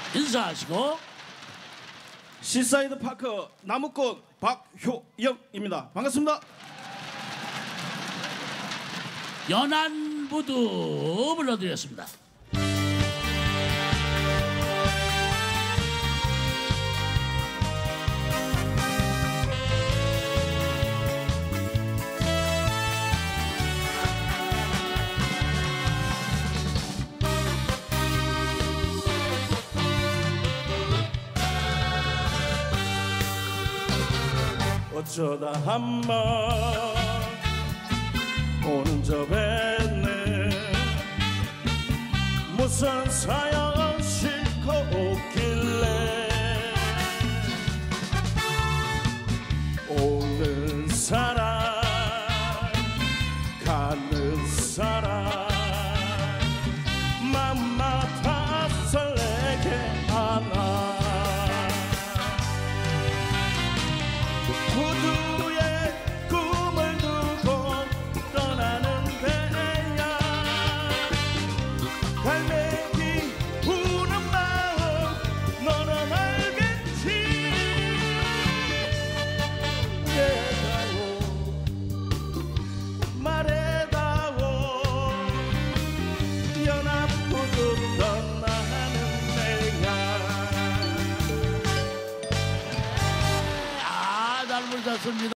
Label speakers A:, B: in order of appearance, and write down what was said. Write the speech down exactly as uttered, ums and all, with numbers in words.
A: 인사하시고.
B: 시사이드 파크 나무꾼 박효영입니다. 반갑습니다.
A: 연안부두 불러드렸습니다.
B: 어쩌다 한번 오는 저 뵀네. 무슨 사연 싣고 오길래 오는 사람 가는 사람 맘마다 설레게 하나. 구두에 꿈을 두고 떠나는 배야. 갈매기 우는 마음 너는 알겠지. 얘다오 말해다오 연합부두 떠나는 배야.
A: 아, 잘 부르셨습니다.